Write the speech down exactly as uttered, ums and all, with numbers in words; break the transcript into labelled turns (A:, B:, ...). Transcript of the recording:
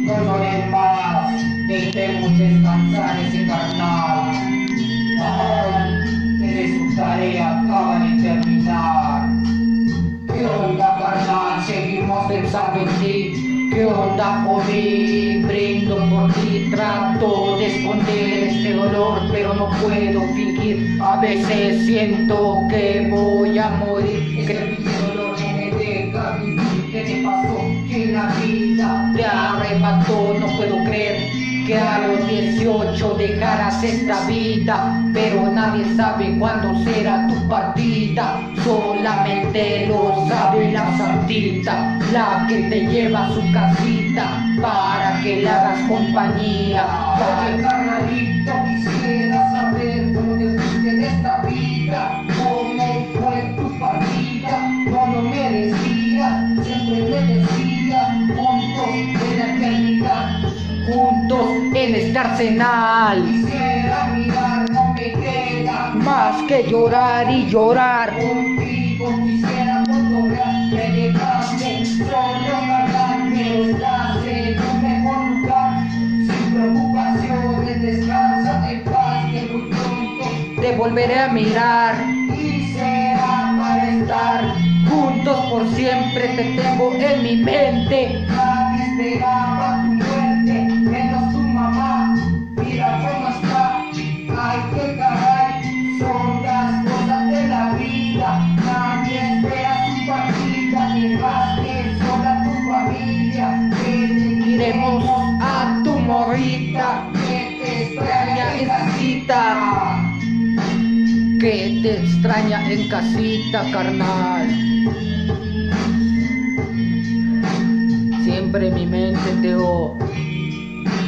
A: no llores más, dejemos descansar ese carnal. Ay, que de su tarea acaba de terminar. ¿Qué onda, carnal? Seguimos pensando en ti. ¿Qué onda, Odi? Brindo por ti, trato de esconder este dolor, pero no puedo fingir. A veces siento que voy a morir, que el dolor no me deja vivir. ¿Qué te pasó? Que la vida te arrebató. No puedo creer que a los dieciocho dejaras esta vida, pero nadie sabe cuándo será tu partida. Solamente lo sabe la santita, la que te lleva a su casita para que le hagas compañía. Oye, carnalito, quisiera saber cómo te fuiste de esta vida, cómo fue tu partida. No lo merecía, siempre me decía, juntos en la eternidad, juntos en este arsenal. Quisiera mirar, no me queda más que llorar y llorar. Contigo quisiera fotografiar, me dejaste solo carnal, pero estás en un mejor lugar, sin preocupaciones, descansa en paz, que muy pronto te volveré a mirar. Y será para estar juntos por siempre, te tengo en mi mente. Nadie esperaba tu muerte, menos tu mamá. Mira cómo está, ay qué caray, son las cosas de la vida. Nadie espera tu partida, ni más que sola tu familia. Iremos a tu morrita, que te extraña en casita, que te extraña en casita, carnal. Siempre en mi mente te